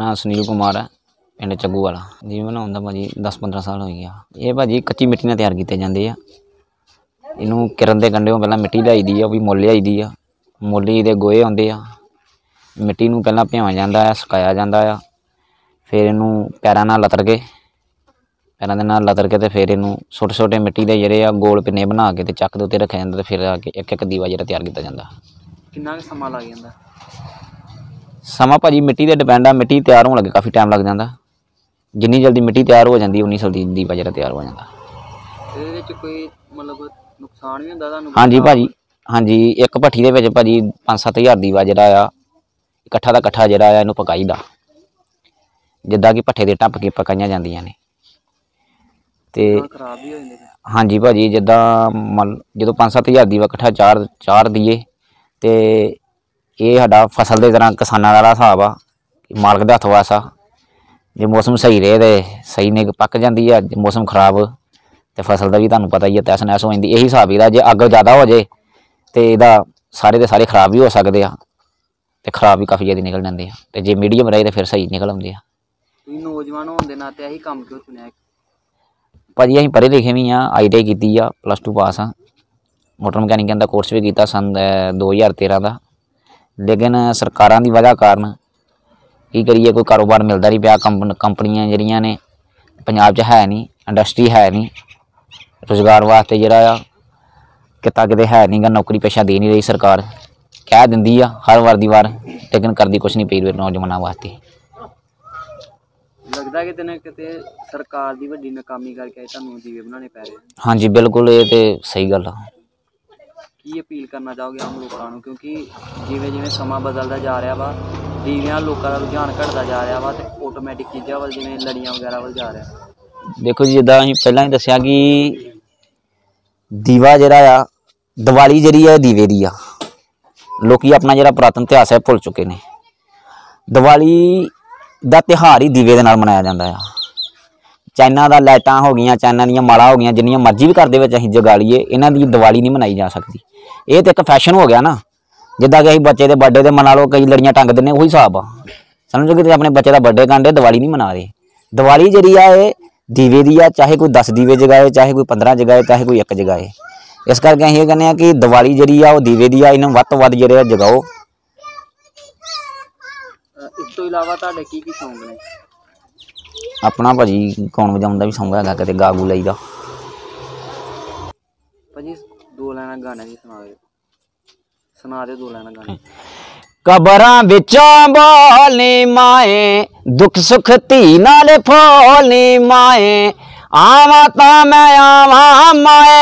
नाम सुनील कुमार है, पिंड चग्गू वाला जी। बनाउंदा भाजी 10-15 साल हो गया। ये भाजी कच्ची मिट्टी नाल तैयार किए जाते हैं। इनू किरन के कंढे पहला मिट्टी लियाई दी है, भी मुल लियाई दी है। मुली दे गोहे आते हैं, मिट्टी नू पहला भिओया जाता है, सुकाया जाता है, फिर इनू पैरों नाल लतर के पैरों के नाल लतर के तो फिर इनू छोटे छोटे मिट्टी के जोड़े गोल पिन्ने बना के चक के उत्ते रखा जाता है। फिर आके एक एक दीवा जो तैयार किया जाता है। कितना समा लग जाता? समा भाजी मिट्टी ते डिपेंड है। मिट्टी तैयार होने लगे काफ़ी टाइम लग जाता। जिन्नी जल्दी मिट्टी तैयार हो जाती उन्नी जल्दी दीवा जो तैयार हो जाता। कोई मतलब नुकसान भी होंदा? हाँ जी भाजी, हाँ जी। एक भट्ठी के भाजी 5-7 हज़ार दीवा जोड़ा इकट्ठा का इकट्ठा जोड़ा इनू पकाई दा, जिदा कि भट्ठे के ढप के पकाई जांदियां ने ते खराब भी हो जांदे। हाँ जी भाजी, जिदा जो 5-7 हज़ार दीवा इकट्ठा चार दीए तो ये साडा फसल की तरह किसानों वाला हिसाब आ, मालक के हथ वासा। जो मौसम सही रहे तो सही ने पक जाती है, मौसम खराब तो फसल का भी तुहानू पता ही है, तैस नैस हो जाती। यही हिसाब इहदा। जे अग ज़्यादा हो जाए तो इहदा सारे के सारे खराब भी हो सकते हैं, तो खराब भी काफ़ी ज़्यादा निकल जाते हैं। तो जे मीडियम रहे तो फिर सही निकल आते हैं। नौजवान होने के नाते यही काम क्यों चुनिया? भाजी असीं पढ़े लिखे भी हाँ, ITI की आ, +2 पास हाँ। मोटर मकैनिकल का कोर्स भी किया सन 2013 का। लेकिन सरकारों की वजह कारण की करिए, कोई कारोबार मिलता नहीं पाया। कंपनियां जड़ियां ने पंजाब च है नहीं, इंडस्ट्री है नहीं, रोज़गार वास्ते जोड़ा किता किते है नहीं गा, नौकरी पेशा दे नहीं रही सरकार। कह दिंदी आ हर वार दी वार, लेकिन करती कुछ नहीं पई नौजवानों वास्ते। लगता है कि किते सरकार की वड्डी नाकामी करके तुहानू दीवे बनाने पै रहे? हाँ जी बिल्कुल, ये तो सही गल आ। की अपील करना चाहोगे आम लोगों को? क्योंकि जिवें जिवें समा बदलता जा रहा वा, दीवियां लोगों का रुझान घटता जा रहा वा, तो ऑटोमैटिक चीज़ों वाल जिवें लड़ियां वगैरह वाल जा रहा। देखो जी, जिद्दां असीं पहलां ही दस्सिया कि दीवा जिहड़ा आ, दिवाली जिहड़ी है दीवे दी आ। लोकी अपना जिहड़ा पुरातन इतिहास है भुल चुके हैं। दिवाली दा त्यौहार ही दीवे दे नाल मनाया जाता है। चाइना दा लाइटां हो गई, चाइना दियां माड़ा हो गई, जिन्नियां मर्जी भी घर दे विच असीं जगा लीए, इन्हां दी दिवाली नहीं मनाई जा सकती। ये तो एक फैशन हो गया ना। जिद्दां कि असीं बच्चे के बर्थडे ते मना लो, कई लड़ियां टंग दिंदे, उही हिसाब आ। समझो कि अपने बच्चे का बर्थडे करन दे, दिवाली नहीं मना रहे। दिवाली जिहड़ी आ ये दीवे दी आ, चाहे कोई 10 दीवे जगाए, चाहे कोई 15 जगाए, चाहे कोई 1 जगाए। इस करके असीं कहने कि दिवाली जिहड़ी आ दीवे दी आ, इन्हूं वध तों वध जिहड़े जगाओ। इस तो इलावा तुहाडे की शौक ने? अपना भाजी गाउन बजाउण दा भी शौक हैगा, किते गा गू लईदा। भाजी 2 लाइनां गाने दी सुना दे 2 लाइनां गाने। कबरां विचों बोलनी माए, दुख सुख धी नाल फोलनी माए, आवा तां मैं आवा माए,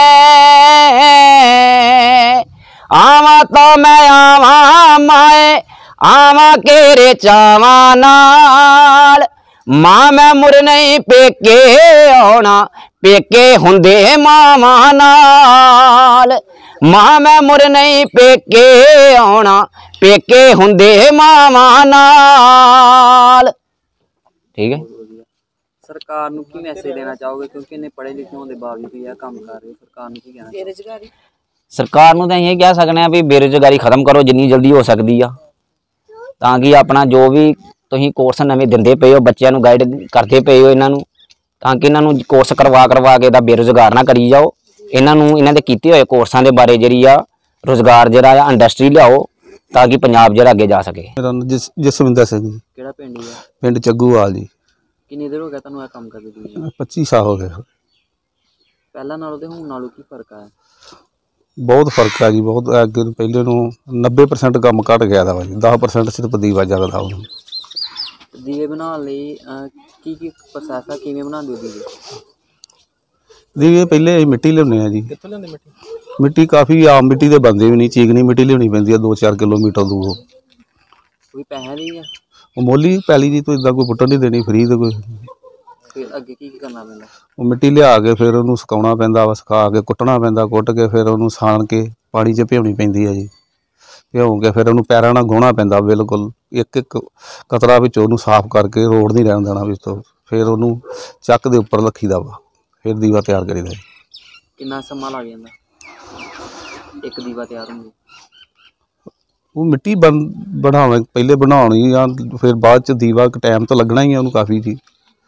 आवा तां मैं आवा माए, आवा केरे चावा नाल, मां मैं मुर नहीं पेके आउणा, पेके हुंदे मावा नाल, मां मैं मुर नहीं पेके आउणा, पेके हुंदे मावा नाल। ठीक है। सरकार नूं की मैसेज देना चाहोगे? क्योंकि इन्ने पढ़े लिखे होने के बावजूद भी यह काम कर रहे हो, सरकार नूं की कहना? बेरोजगारी सरकार नूं तां इह कह सकने भी बेरोजगारी खत्म करो जिन्नी जल्दी हो सकती आ, तां कि अपना जो भी तुसीं कोर्स नवें दिंदे पे हो, बच्चों नूं गाइड करते पे हो, इन्हां नूं तां कि इन्हां नूं कोर्स करवा के इहदा बेरोजगार ना करी जाओ। इन्हां नूं इन्हां दे कीते होए कोर्सां दे बारे जिहड़ी आ रोजगार जिहड़ा आ इंडस्ट्री लियाओ, ताकि पंजाब जिहड़ा अगे जा सके। मेरा नाम जसविंदर सिंह जी। किहड़ा पिंड है? पिंड चग्गूवाल जी। किन्नी देर हो गया तुहानूं यह काम करदे? 25 साल हो गए। पहला नालों ते हुण नालों की फर्क है? बहुत फर्क है जी, बहुत अगे पहले नूं 90% काम घट गया था जी, 10% सिर्फ दीवा जगदा हुण। दीवे बनाउण लई की प्रोसैस है, किवें बनाउंदे हो दीवे? दीवे पहले मिट्टी लियाउने जी। कित्थों लियाउने मिट्टी? मिट्टी काफ़ी आम मिट्टी दे बनदे भी नहीं, चीकनी मिट्टी लियाउणी पैंदी है 2-4 किलोमीटर दूर। कोई पैसे दी है? मोली पैली जी, तो इदां कोई पुट्टन नहीं देनी फ्री। तो कोई फिर अगे की करना पैंदा? वो मिट्टी लिया के फिर उन्होंने सुकाउणा पैंदा वा, सुका के कुट्टना पैंदा, कुट के फिर उन्होंने साण के पानी च भिओणी पैंदी है जी। भिओ के फिर उन्होंने पैरां नाल गोहना पैंदा बिल्कुल, एक कतरा विचों उन्होंने साफ करके रोड़ नहीं रहन देना विच तों। फिर उन्होंने चक दे उपर रखीदा वा, फिर दीवा तैयार करीदा। कितना समा लग जांदा एक दीवा तैयार होंदे? ਉਹ ਮਿੱਟੀ ਬਣਾਉਣ ਪਹਿਲੇ ਬਣਾਉਣੀ ਆ, ਫਿਰ ਬਾਅਦ ਚ ਦੀਵਾ ਟਾਈਮ ਤਾਂ ਲੱਗਣਾ ਹੀ ਆ ਉਹਨੂੰ ਕਾਫੀ ਜੀ।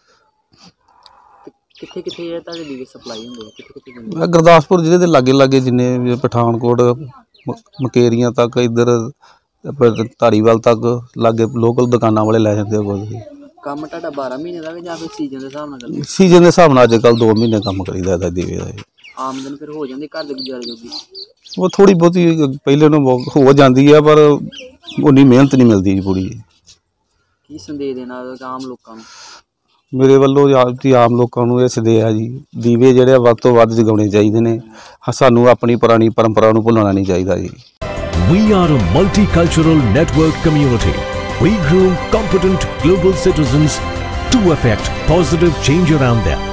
ਕਿੱਥੇ ਕਿੱਥੇ ਜਿਹੜੇ ਤੁਹਾਡੇ ਦੀਵੇ ਸਪਲਾਈ ਹੁੰਦੇ ਆ, ਕਿੱਥੇ ਕਿੱਥੇ ਜਾਂਦੇ ਆ? ਗੁਰਦਾਸਪੁਰ ਜ਼ਿਲ੍ਹੇ ਦੇ ਲਾਗੇ ਲਾਗੇ ਜਿੰਨੇ ਵੀ ਪਠਾਨਕੋਟ ਮਕੇਰੀਆਂ ਤੱਕ, ਇੱਧਰ ਧਾਰੀਵਾਲ ਤੱਕ ਲਾਗੇ ਲੋਕਲ ਦੁਕਾਨਾਂ ਵਾਲੇ ਲੈ ਜਾਂਦੇ ਆ ਬਹੁਤ। ਕੰਮ ਤੁਹਾਡਾ 12 ਮਹੀਨੇ ਦਾ ਜਾਂ ਫਿਰ ਸੀਜ਼ਨ ਦੇ ਹਿਸਾਬ ਨਾਲ ਕਰਦੇ? ਸੀਜ਼ਨ ਦੇ ਹਿਸਾਬ ਨਾਲ ਅੱਜ ਕੱਲ੍ਹ 2 ਮਹੀਨੇ ਕੰਮ ਕਰੀਦਾ ਇਹਦਾ ਦੀਵੇ ਦਾ। ਆਮਦਨ ਫਿਰ ਹੋ ਜਾਂਦੀ ਘਰ ਦੇ ਗੁਜ਼ਾਰੇ ਜੋਗੀ? ਉਹ ਥੋੜ੍ਹੀ ਬਹੁਤੀ ਪਹਿਲੇ ਨੂੰ ਹੋ ਜਾਂਦੀ ਆ, ਪਰ ਉਨੀ ਮਿਹਨਤ ਨਹੀਂ ਮਿਲਦੀ ਜੀ ਪੂਰੀ। ਕੀ ਸੰਦੇਸ਼ ਦੇਣਾ ਆਮ ਲੋਕਾਂ ਨੂੰ? ਮੇਰੇ ਵੱਲੋਂ ਆਮ ਲੋਕਾਂ ਨੂੰ ਇਹ ਸੰਦੇਸ਼ ਆ ਜੀ, ਦੀਵੇ ਜਿਹੜੇ ਵੱਧ ਤੋਂ ਵੱਧ ਜਗਾਉਣੇ ਚਾਹੀਦੇ ਨੇ। ਸਾਨੂੰ ਆਪਣੀ ਪੁਰਾਣੀ ਪਰੰਪਰਾ ਨੂੰ ਭੁੱਲਣਾ ਨਹੀਂ ਚਾਹੀਦਾ ਜੀ। We are a multicultural network community. We groom competent global citizens to effect positive change around them.